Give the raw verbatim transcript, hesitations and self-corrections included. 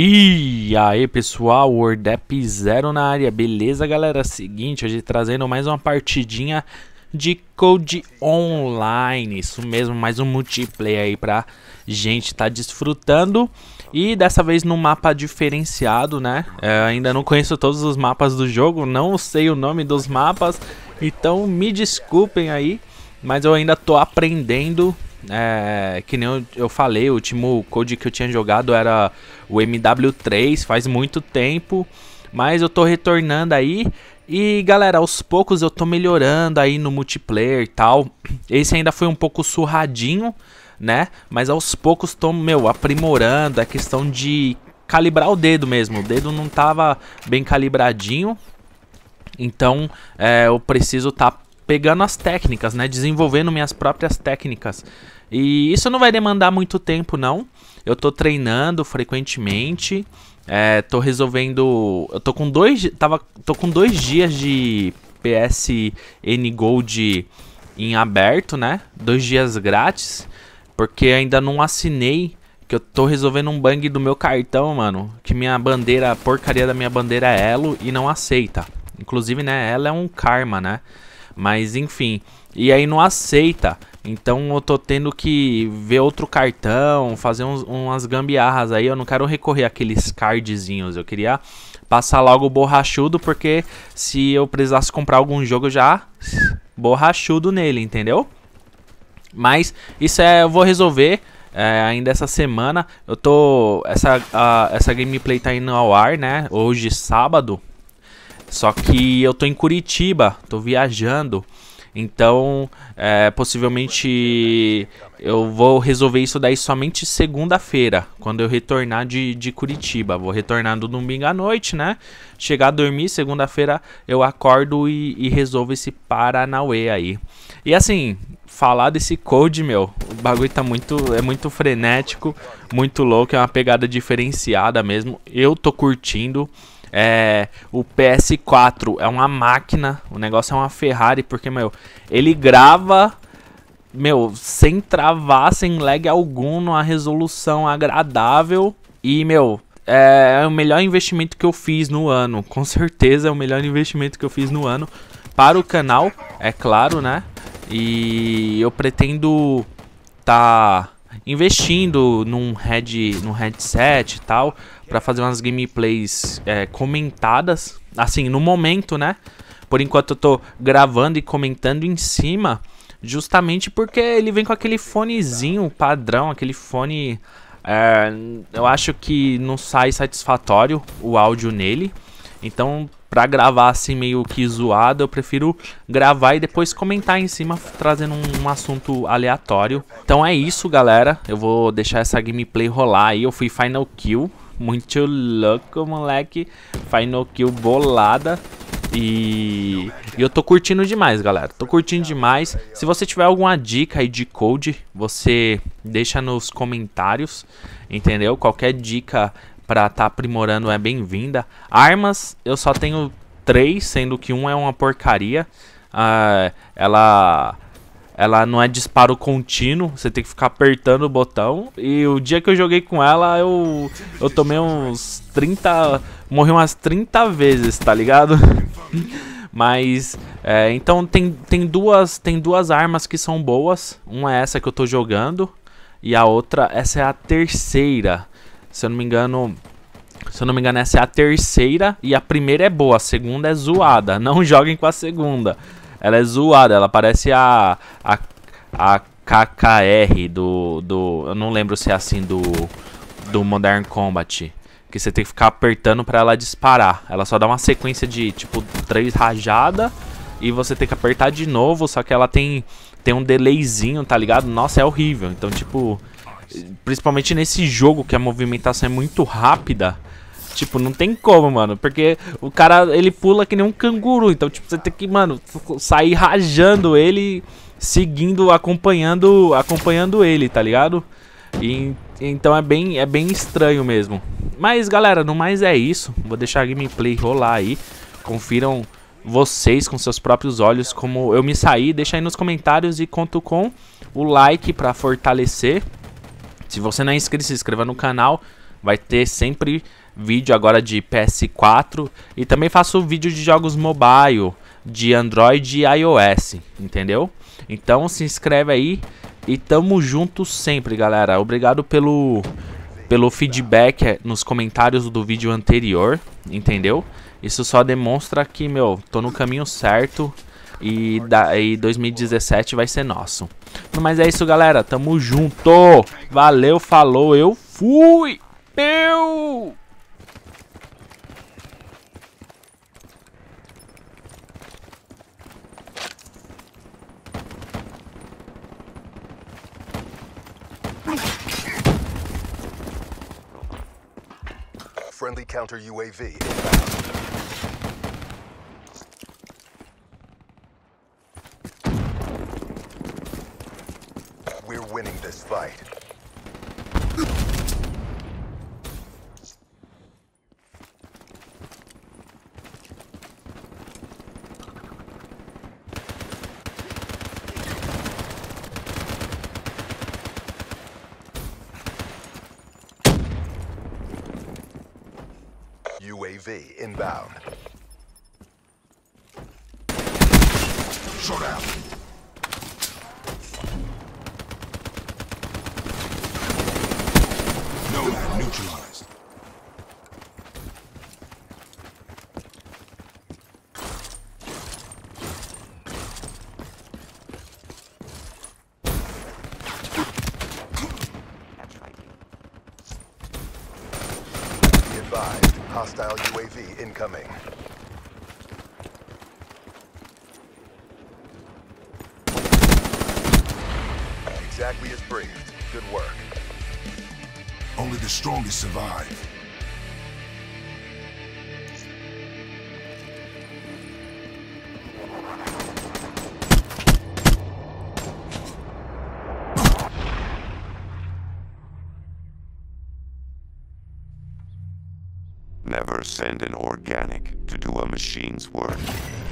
E aí pessoal, Wordap Zero na área, beleza galera? Seguinte, hoje trazendo mais uma partidinha de Code Online, isso mesmo, mais um multiplayer aí pra gente tá desfrutando. E dessa vez num mapa diferenciado, né? É, ainda não conheço todos os mapas do jogo, não sei o nome dos mapas, então me desculpem aí, mas eu ainda tô aprendendo. É, que nem eu, eu falei, o último code que eu tinha jogado era o M W três, faz muito tempo, mas eu tô retornando aí. E galera, aos poucos eu tô melhorando aí no multiplayer e tal. Esse ainda foi um pouco surradinho, né? Mas aos poucos tô, meu, aprimorando a questão de calibrar o dedo mesmo. O dedo não tava bem calibradinho, então é, eu preciso tá pegando as técnicas, né? Desenvolvendo minhas próprias técnicas. E isso não vai demandar muito tempo, não. Eu tô treinando frequentemente. É, tô resolvendo. Eu tô com dois. Tava, tô com dois dias de P S N Gold em aberto, né? Dois dias grátis. Porque ainda não assinei. Que eu tô resolvendo um bug do meu cartão, mano. Que minha bandeira, a porcaria da minha bandeira é Elo e não aceita. Inclusive, né? Ela é um karma, né? Mas enfim, e aí não aceita. Então eu tô tendo que ver outro cartão, fazer uns, umas gambiarras aí. Eu não quero recorrer àqueles cardzinhos. Eu queria passar logo o borrachudo, porque se eu precisasse comprar algum jogo já borrachudo nele, entendeu? Mas isso é, eu vou resolver é, ainda essa semana. Eu tô, essa, a, essa gameplay tá indo ao ar, né? Hoje sábado. Só que eu tô em Curitiba, tô viajando, então é, possivelmente eu vou resolver isso daí somente segunda-feira, quando eu retornar de, de Curitiba. Vou retornar no domingo à noite, né? Chegar a dormir, segunda-feira eu acordo e, e resolvo esse Paranauê aí. E assim, falar desse code, meu, o bagulho tá muito, é muito frenético, muito louco, é uma pegada diferenciada mesmo, eu tô curtindo. É, o P S quatro é uma máquina, o negócio é uma Ferrari, porque, meu, ele grava, meu, sem travar, sem lag algum, numa resolução agradável. E, meu, é, é o melhor investimento que eu fiz no ano, com certeza é o melhor investimento que eu fiz no ano para o canal, é claro, né? E eu pretendo tá investindo num, head, num headset e tal, pra fazer umas gameplays é, comentadas, assim, no momento, né? Por enquanto eu tô gravando e comentando em cima, justamente porque ele vem com aquele fonezinho padrão, aquele fone, é, eu acho que não sai satisfatório o áudio nele. Então, pra gravar assim meio que zoado, eu prefiro gravar e depois comentar em cima, trazendo um, um assunto aleatório. Então é isso, galera. Eu vou deixar essa gameplay rolar aí. Eu fui Final Kill. Muito louco, moleque. Final Kill bolada. E... e eu tô curtindo demais, galera. Tô curtindo demais. Se você tiver alguma dica aí de code, você deixa nos comentários, entendeu? Qualquer dica pra tá aprimorando é bem-vinda. Armas, eu só tenho três, sendo que um é uma porcaria. Uh, ela... Ela não é disparo contínuo, você tem que ficar apertando o botão. E o dia que eu joguei com ela, eu, eu tomei uns trinta... Morri umas trinta vezes, tá ligado? Mas, é, então tem, tem, duas, tem duas armas que são boas. Uma é essa que eu tô jogando. E a outra, essa é a terceira. Se eu não me engano... Se eu não me engano, essa é a terceira. E a primeira é boa, a segunda é zoada. Não joguem com a segunda. Ela é zoada, ela parece a, a, a K K R do, do... Eu não lembro se é assim do, do Modern Combat. Que você tem que ficar apertando pra ela disparar. Ela só dá uma sequência de, tipo, três rajadas. E você tem que apertar de novo, só que ela tem, tem um delayzinho, tá ligado? Nossa, é horrível. Então, tipo... Principalmente nesse jogo que a movimentação é muito rápida... Tipo, não tem como, mano, porque o cara, ele pula que nem um canguru. Então, tipo, você tem que, mano, sair rajando ele, seguindo, acompanhando, acompanhando ele, tá ligado? E, então é bem, é bem estranho mesmo. Mas, galera, no mais é isso. Vou deixar a gameplay rolar aí. Confiram vocês com seus próprios olhos como eu me saí. Deixa aí nos comentários e conto com o like pra fortalecer. Se você não é inscrito, se inscreva no canal. vai ter sempre vídeo agora de P S quatro e também faço vídeo de jogos mobile, de Android e iOS, entendeu? Então se inscreve aí e tamo junto sempre, galera. Obrigado pelo, pelo feedback nos comentários do vídeo anterior, entendeu? Isso só demonstra que, meu, tô no caminho certo e, da, e dois mil e dezessete vai ser nosso. Mas é isso, galera. Tamo junto. Valeu, falou, eu fui. Meu! Friendly counter U A V. We're winning this fight. U A V inbound. Shut out. Nomad neutralized. Be advised, hostile U A V incoming. Exactly as briefed. Good work. Only the strongest survive. Never send an organic to do a machine's work.